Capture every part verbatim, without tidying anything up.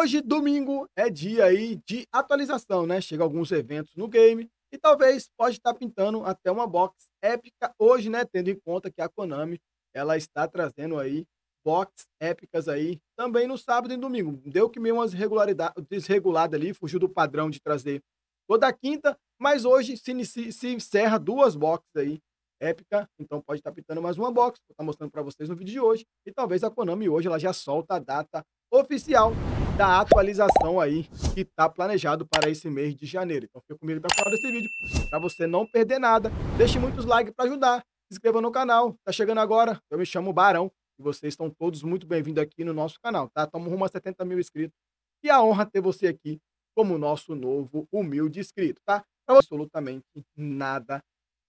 Hoje, domingo, é dia aí de atualização, né? Chega alguns eventos no game e talvez pode estar pintando até uma box épica hoje, né? Tendo em conta que a Konami ela está trazendo aí box épicas aí também no sábado e domingo. Deu que meio umas irregularidades desregulada ali, fugiu do padrão de trazer toda quinta, mas hoje se, inicia, se encerra duas boxes aí épica, então pode estar pintando mais uma box, vou estar mostrando para vocês no vídeo de hoje e talvez a Konami hoje ela já solta a data oficial da atualização aí que está planejado para esse mês de janeiro. Então fica comigo até o final desse vídeo para você não perder nada. Deixe muitos likes para ajudar. Se inscreva no canal. Tá chegando agora. Eu me chamo Barão e vocês estão todos muito bem-vindos aqui no nosso canal, tá? Estamos rumo a setenta mil inscritos e a honra ter você aqui como nosso novo humilde inscrito, tá? Pra absolutamente nada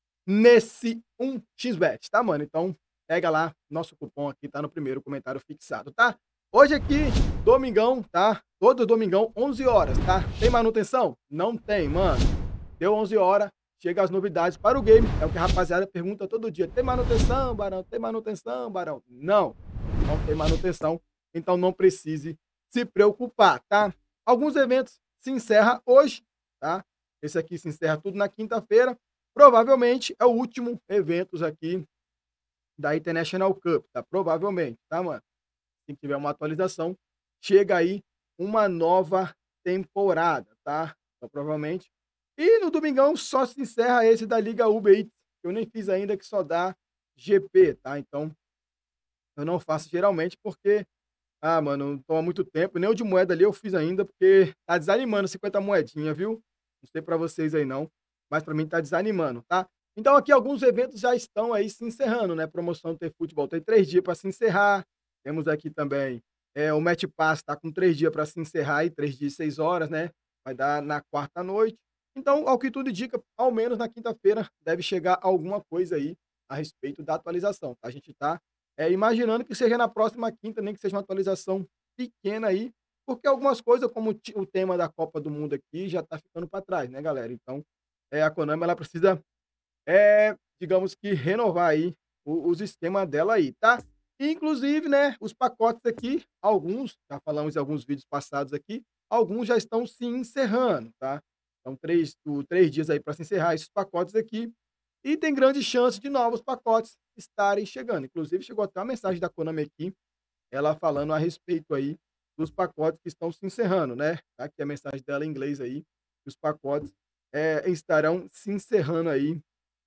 nesse um x bet, tá, mano? Então pega lá, nosso cupom aqui tá no primeiro comentário fixado, tá? Hoje aqui, domingão, tá? Todo domingão, onze horas, tá? Tem manutenção? Não tem, mano. Deu onze horas, chega as novidades para o game. É o que a rapaziada pergunta todo dia. Tem manutenção, Barão? Tem manutenção, Barão? Não, não tem manutenção. Então não precise se preocupar, tá? Alguns eventos se encerram hoje, tá? Esse aqui se encerra tudo na quinta-feira. Provavelmente é o último evento aqui da International Cup, tá? Provavelmente, tá, mano? Se tiver uma atualização, chega aí uma nova temporada, tá? Então, provavelmente. E no domingão só se encerra esse da Liga Uber Eats, que eu nem fiz ainda, que só dá G P, tá? Então, eu não faço geralmente porque, ah, mano, toma muito tempo. Nem o de moeda ali eu fiz ainda, porque tá desanimando cinquenta moedinhas, viu? Não sei pra vocês aí não, mas pra mim tá desanimando, tá? Então aqui alguns eventos já estão aí se encerrando, né? Promoção do T-Futebol tem três dias para se encerrar. Temos aqui também é, o Match Pass, está com três dias para se encerrar, aí, três dias e seis horas, né? Vai dar na quarta noite. Então, ao que tudo indica, ao menos na quinta-feira deve chegar alguma coisa aí a respeito da atualização. Tá? A gente está é, imaginando que seja na próxima quinta, nem que seja uma atualização pequena aí, porque algumas coisas, como o tema da Copa do Mundo aqui, já está ficando para trás, né, galera? Então, é, a Konami ela precisa, é, digamos que, renovar aí os esquemas dela aí, tá? Inclusive, né, os pacotes aqui, alguns, já falamos em alguns vídeos passados aqui, alguns já estão se encerrando, tá? Então, três, o, três dias aí para se encerrar esses pacotes aqui. E tem grande chance de novos pacotes estarem chegando. Inclusive, chegou até uma mensagem da Konami aqui, ela falando a respeito aí dos pacotes que estão se encerrando, né? Tá aqui a mensagem dela em inglês aí, que os pacotes é, estarão se encerrando aí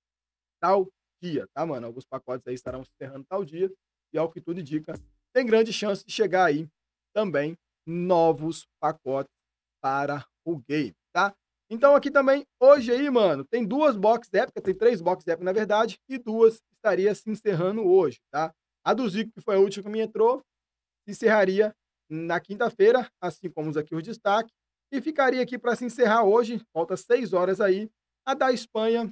tal dia, tá, mano? Alguns pacotes aí estarão se encerrando tal dia. E ao que tudo indica, tem grande chance de chegar aí também novos pacotes para o game, tá? Então aqui também, hoje aí, mano, tem duas boxes épicas, tem três boxes épicas na verdade, e duas estaria se encerrando hoje, tá? A do Zico, que foi a última que me entrou, se encerraria na quinta-feira, assim como os aqui os destaques, e ficaria aqui para se encerrar hoje, falta seis horas aí, a da Espanha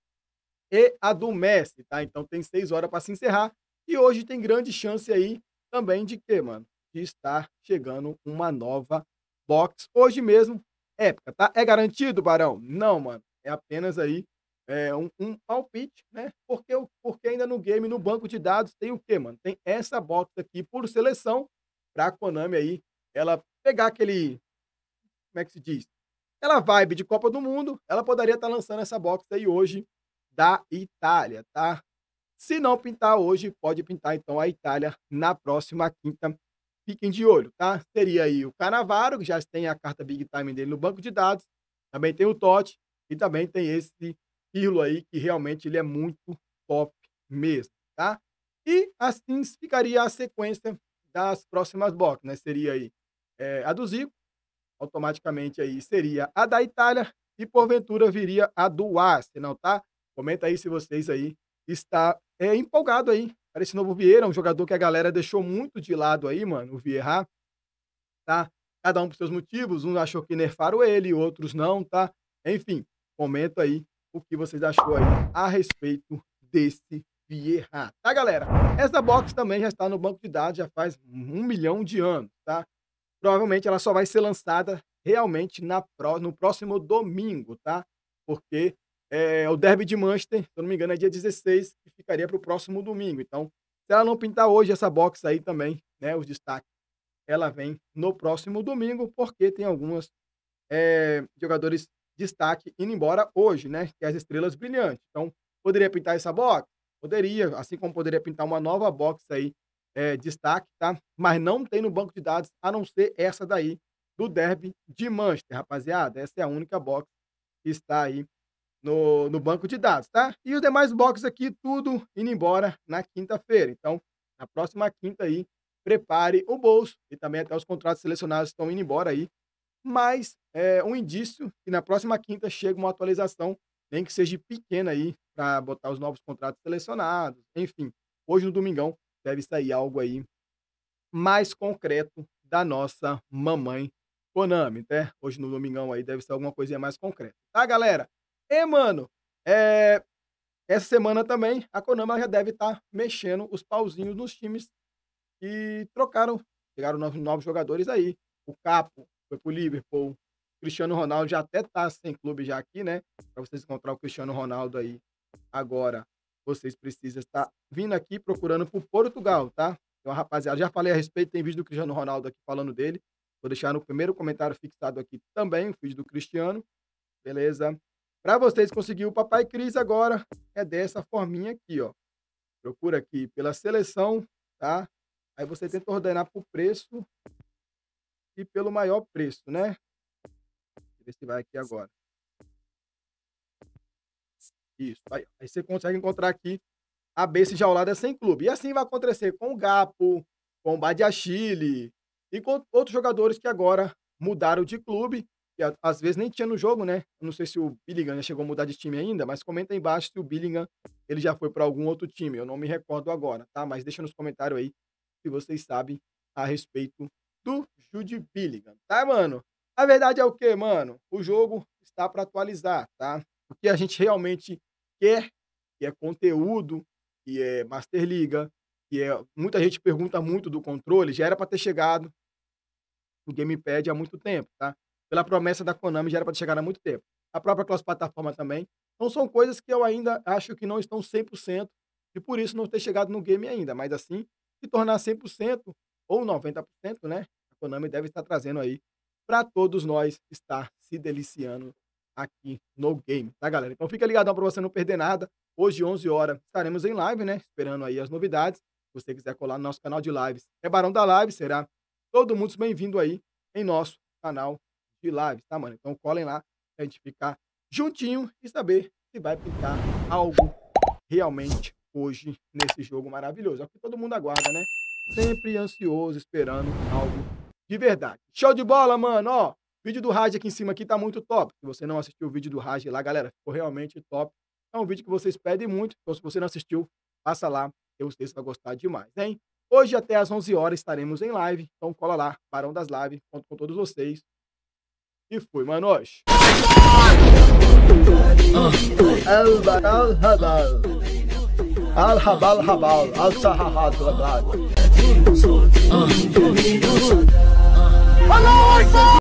e a do Messi, tá? Então tem seis horas para se encerrar. E hoje tem grande chance aí também de quê, mano? De estar chegando uma nova box hoje mesmo, épica, tá? É garantido, Barão? Não, mano. É apenas aí é, um, um palpite, né? Porque, porque ainda no game, no banco de dados, tem o quê, mano? Tem essa box aqui por seleção pra Konami aí, ela pegar aquele, como é que se diz? Aquela vibe de Copa do Mundo, ela poderia estar lançando essa box aí hoje da Itália, tá? Se não pintar hoje, pode pintar então a Itália na próxima quinta. Fiquem de olho, tá? Teria aí o Cannavaro, que já tem a carta Big Time dele no banco de dados. Também tem o Totti e também tem esse Pirlo aí, que realmente ele é muito top mesmo, tá? E assim ficaria a sequência das próximas boxes, né? Seria aí é, a do Zico, automaticamente aí seria a da Itália e porventura viria a do Arsenal, tá? Comenta aí se vocês aí está é, empolgado aí para esse novo Vieira, um jogador que a galera deixou muito de lado aí, mano, o Vieira, tá? Cada um por seus motivos, um achou que nerfaram ele, outros não, tá? Enfim, comenta aí o que vocês achou aí a respeito desse Vieira, tá, galera? Essa box também já está no banco de dados já faz um milhão de anos, tá? Provavelmente ela só vai ser lançada realmente na, no próximo domingo, tá? Porque é, o Derby de Manchester, se eu não me engano, é dia dezesseis, que ficaria para o próximo domingo. Então, se ela não pintar hoje essa box aí também, né, os destaques ela vem no próximo domingo, porque tem algumas eh, jogadores destaque indo embora hoje, né? Que é as estrelas brilhantes. Então, poderia pintar essa box? Poderia, assim como poderia pintar uma nova box aí, eh, destaque, tá? Mas não tem no banco de dados, a não ser essa daí, do Derby de Manchester, rapaziada. Essa é a única box que está aí no, no banco de dados, tá? E os demais boxes aqui, tudo indo embora na quinta-feira. Então, na próxima quinta aí, prepare o bolso e também até os contratos selecionados estão indo embora aí. Mas é um indício que na próxima quinta chega uma atualização, nem que seja pequena aí, para botar os novos contratos selecionados. Enfim, hoje no domingão deve sair algo aí mais concreto da nossa mamãe Konami, né? Hoje no domingão aí deve ser alguma coisinha mais concreta, tá, galera? E, mano, é, essa semana também a Konami ela já deve estar mexendo os pauzinhos nos times que trocaram, chegaram novos, novos jogadores aí. O Capo foi pro Liverpool, o Cristiano Ronaldo já até tá sem clube já aqui, né? Para vocês encontrar o Cristiano Ronaldo aí agora, vocês precisam estar vindo aqui procurando por Portugal, tá? Então, rapaziada, já falei a respeito, tem vídeo do Cristiano Ronaldo aqui falando dele. Vou deixar no primeiro comentário fixado aqui também o vídeo do Cristiano, beleza? Para vocês conseguir o Papai Cris agora, é dessa forminha aqui, ó. Procura aqui pela seleção, tá? Aí você tenta ordenar por preço e pelo maior preço, né? Deixa eu ver se vai aqui agora. Isso. Aí, aí você consegue encontrar aqui a base já ao lado é sem clube. E assim vai acontecer com o Gapo, com o Badiashile e com outros jogadores que agora mudaram de clube, que às vezes nem tinha no jogo, né? Eu não sei se o Billingham já chegou a mudar de time ainda, mas comenta aí embaixo se o Billingham ele já foi para algum outro time. Eu não me recordo agora, tá? Mas deixa nos comentários aí se vocês sabem a respeito do Jude Bellingham, tá, mano? A verdade é o quê, mano? O jogo está para atualizar, tá? O que a gente realmente quer, que é conteúdo, que é Master Liga, que é muita gente pergunta muito do controle, já era para ter chegado o Gamepad há muito tempo, tá? Pela promessa da Konami já era para ter chegado há muito tempo. A própria cross-plataforma também. Então são coisas que eu ainda acho que não estão cem por cento e por isso não ter chegado no game ainda, mas assim, se tornar cem por cento ou noventa por cento, né? A Konami deve estar trazendo aí para todos nós estar se deliciando aqui no game, tá, galera? Então fica ligadão para você não perder nada. Hoje, onze horas, estaremos em live, né? Esperando aí as novidades. Se você quiser colar no nosso canal de lives, é Barão da Live, será todo mundo bem-vindo aí em nosso canal de lives, tá, mano? Então colhem lá pra gente ficar juntinho e saber se vai pintar algo realmente hoje nesse jogo maravilhoso. É o que todo mundo aguarda, né? Sempre ansioso, esperando algo de verdade. Show de bola, mano, ó. O vídeo do Raj aqui em cima aqui tá muito top. Se você não assistiu o vídeo do Raj lá, galera, ficou realmente top. É um vídeo que vocês pedem muito. Então, se você não assistiu, passa lá. Eu sei que você vai gostar demais, hein? Hoje, até às onze horas, estaremos em live. Então, cola lá, Barão das Lives. Conto com todos vocês. E fui, manos. Al-Barão Habal. Al-Habal Habal. Al-Sahahad Habal.